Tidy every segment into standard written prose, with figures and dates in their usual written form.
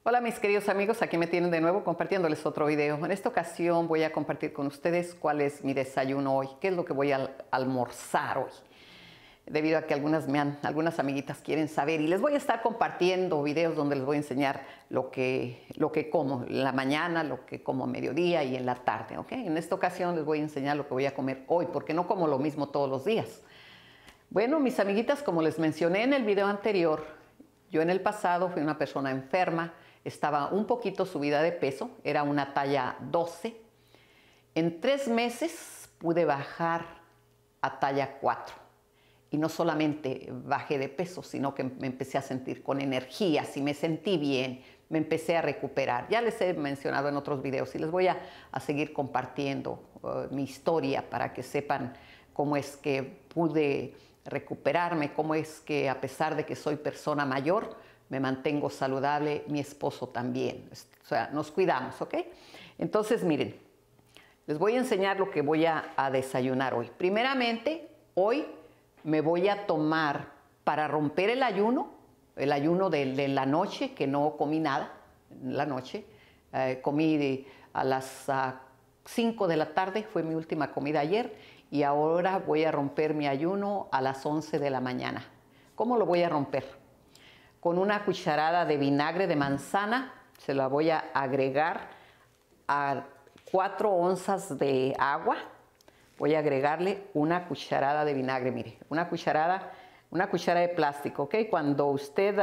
Hola mis queridos amigos, aquí me tienen de nuevo compartiéndoles otro video. En esta ocasión voy a compartir con ustedes cuál es mi desayuno hoy, qué es lo que voy a almorzar hoy. Debido a que algunas amiguitas quieren saber y les voy a estar compartiendo videos donde les voy a enseñar lo que como en la mañana, lo que como a mediodía y en la tarde, ¿ok? En esta ocasión les voy a enseñar lo que voy a comer hoy porque no como lo mismo todos los días. Bueno, mis amiguitas, como les mencioné en el video anterior, yo en el pasado fui una persona enferma. Estaba un poquito subida de peso, era una talla 12. En 3 meses pude bajar a talla 4. Y no solamente bajé de peso, sino que me empecé a sentir con energías y me sentí bien, me empecé a recuperar. Ya les he mencionado en otros videos y les voy a seguir compartiendo mi historia para que sepan cómo es que pude recuperarme, cómo es que a pesar de que soy persona mayor, me mantengo saludable, mi esposo también. O sea, nos cuidamos, ¿ok? Entonces, miren, les voy a enseñar lo que voy a desayunar hoy. Primeramente, hoy me voy a tomar, para romper el ayuno de la noche, que no comí nada en la noche. Comí a las 5 de la tarde, fue mi última comida ayer, y ahora voy a romper mi ayuno a las 11 de la mañana. ¿Cómo lo voy a romper? Con una cucharada de vinagre de manzana, se la voy a agregar a 4 onzas de agua. Voy a agregarle una cucharada de vinagre, mire, una cuchara de plástico, ¿ok? Cuando usted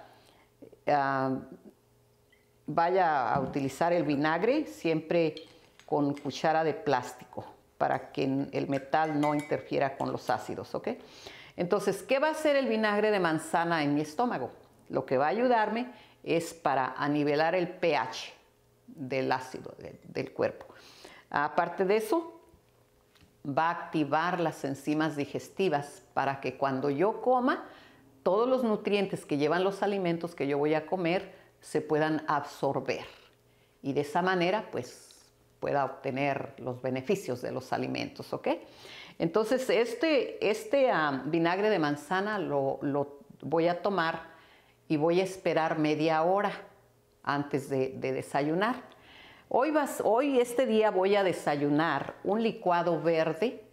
vaya a utilizar el vinagre, siempre con cuchara de plástico, para que el metal no interfiera con los ácidos, ¿ok? Entonces, ¿qué va a hacer el vinagre de manzana en mi estómago? Lo que va a ayudarme es para anivelar el pH del ácido del cuerpo. Aparte de eso, va a activar las enzimas digestivas para que cuando yo coma, todos los nutrientes que llevan los alimentos que yo voy a comer se puedan absorber. Y de esa manera, pues, pueda obtener los beneficios de los alimentos, ¿ok? Entonces, este vinagre de manzana lo voy a tomar y voy a esperar media hora antes de desayunar. Hoy este día voy a desayunar un licuado verde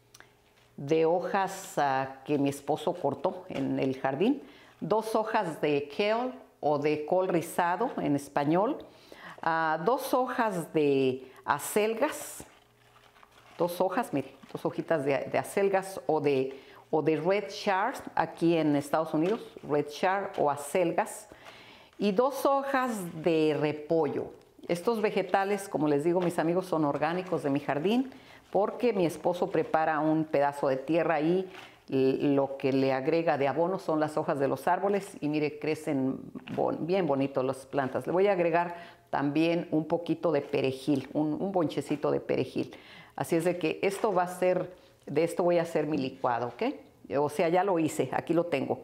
de hojas que mi esposo cortó en el jardín, 2 hojas de kale o de col rizado en español, 2 hojas de acelgas, 2 hojas, mire, 2 hojitas de acelgas o de red chard, aquí en Estados Unidos, red chard o acelgas, y 2 hojas de repollo. Estos vegetales, como les digo, mis amigos, son orgánicos de mi jardín, porque mi esposo prepara un pedazo de tierra y lo que le agrega de abono son las hojas de los árboles y mire, crecen bien bonitos las plantas. Le voy a agregar también un poquito de perejil, un bonchecito de perejil. Así es de que esto va a ser, de esto voy a hacer mi licuado, ¿ok? O sea, ya lo hice, aquí lo tengo.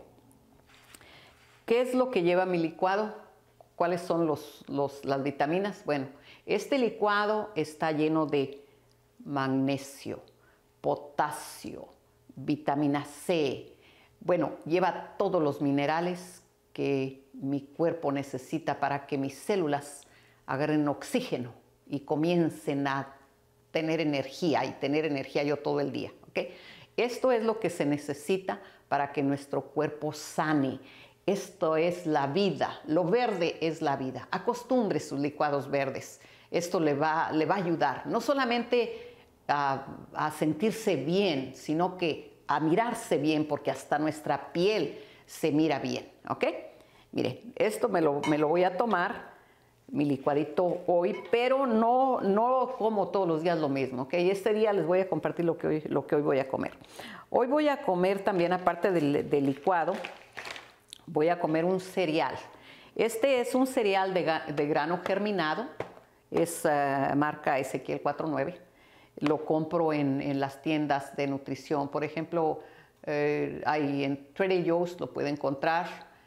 ¿Qué es lo que lleva mi licuado? ¿Cuáles son las vitaminas? Bueno, este licuado está lleno de magnesio, potasio, vitamina C. Bueno, lleva todos los minerales que mi cuerpo necesita para que mis células agarren oxígeno y comiencen a tener energía y tener energía yo todo el día, ¿ok? Esto es lo que se necesita para que nuestro cuerpo sane. Esto es la vida, lo verde es la vida. Acostumbre sus licuados verdes. Esto le va a ayudar, no solamente a sentirse bien, sino que a mirarse bien, porque hasta nuestra piel se mira bien, ¿ok? Mire, esto me lo voy a tomar, mi licuadito hoy, pero no como todos los días lo mismo, ¿ok? Este día les voy a compartir lo que hoy voy a comer. Hoy voy a comer también, aparte del licuado, voy a comer un cereal. Este es un cereal de grano germinado, es marca Ezequiel 49. Lo compro en las tiendas de nutrición. Por ejemplo, hay en Trader Joe's, lo puede encontrar,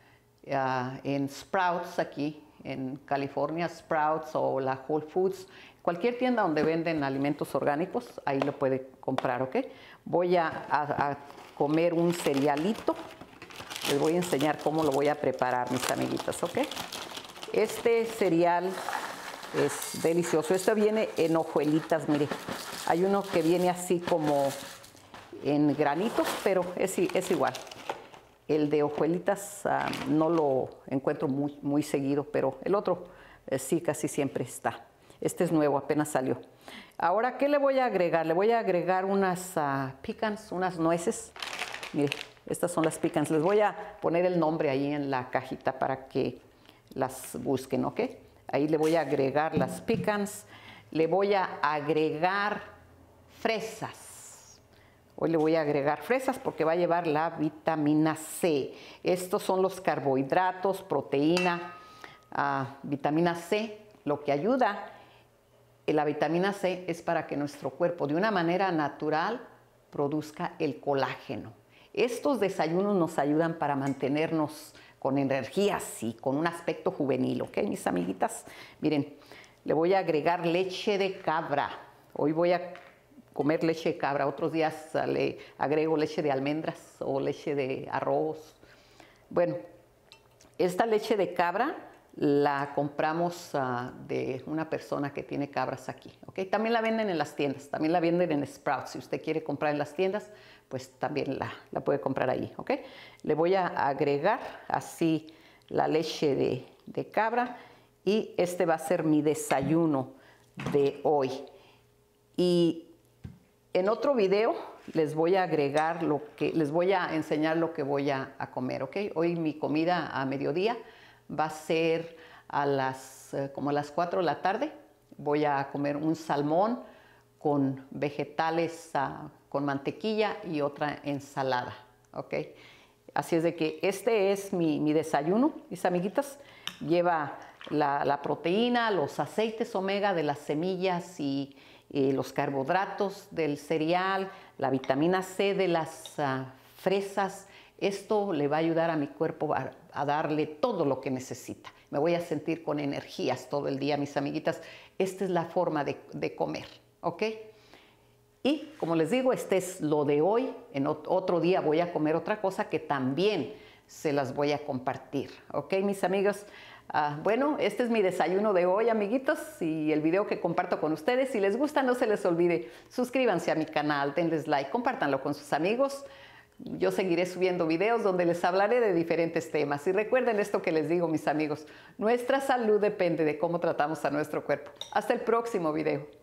en Sprouts aquí en California, Sprouts o la Whole Foods, cualquier tienda donde venden alimentos orgánicos, ahí lo puede comprar, ¿ok? Voy a comer un cerealito. Les voy a enseñar cómo lo voy a preparar, mis amiguitas, ¿ok? Este cereal es delicioso. Este viene en hojuelitas, mire. Hay uno que viene así como en granitos, pero es igual. El de hojuelitas no lo encuentro muy seguido, pero el otro sí casi siempre está. Este es nuevo, apenas salió. Ahora, ¿qué le voy a agregar? Le voy a agregar unas pecans, unas nueces. Mire, estas son las pecans. Les voy a poner el nombre ahí en la cajita para que las busquen, ¿ok? Ahí le voy a agregar las pecans. Le voy a agregar fresas. Hoy le voy a agregar fresas porque va a llevar la vitamina C. Estos son los carbohidratos, proteína, vitamina C. Lo que ayuda la vitamina C es para que nuestro cuerpo de una manera natural produzca el colágeno. Estos desayunos nos ayudan para mantenernos con energías y con un aspecto juvenil, ¿ok, mis amiguitas? Miren, le voy a agregar leche de cabra. Hoy voy a comer leche de cabra. Otros días le agrego leche de almendras o leche de arroz. Bueno, esta leche de cabra la compramos de una persona que tiene cabras aquí, ¿ok? También la venden en las tiendas, también la venden en Sprouts. Si usted quiere comprar en las tiendas, pues también la puede comprar ahí, ¿ok? Le voy a agregar así la leche de cabra y este va a ser mi desayuno de hoy. Y en otro video les voy a agregar les voy a enseñar lo que voy a comer, ¿ok? Hoy mi comida a mediodía va a ser como a las 4 de la tarde. Voy a comer un salmón con vegetales, con mantequilla y otra ensalada, ¿ok? Así es de que este es mi desayuno, mis amiguitas. Lleva la proteína, los aceites omega de las semillas y los carbohidratos del cereal, la vitamina C de las fresas. Esto le va a ayudar a mi cuerpo a darle todo lo que necesita. Me voy a sentir con energías todo el día, mis amiguitas. Esta es la forma de comer, ¿ok? Y como les digo, este es lo de hoy. En otro día voy a comer otra cosa que también se las voy a compartir, ¿ok, mis amigos? Bueno, este es mi desayuno de hoy, amiguitos, y el video que comparto con ustedes. Si les gusta, no se les olvide, suscríbanse a mi canal, denles like, compártanlo con sus amigos. Yo seguiré subiendo videos donde les hablaré de diferentes temas. Y recuerden esto que les digo, mis amigos, nuestra salud depende de cómo tratamos a nuestro cuerpo. Hasta el próximo video.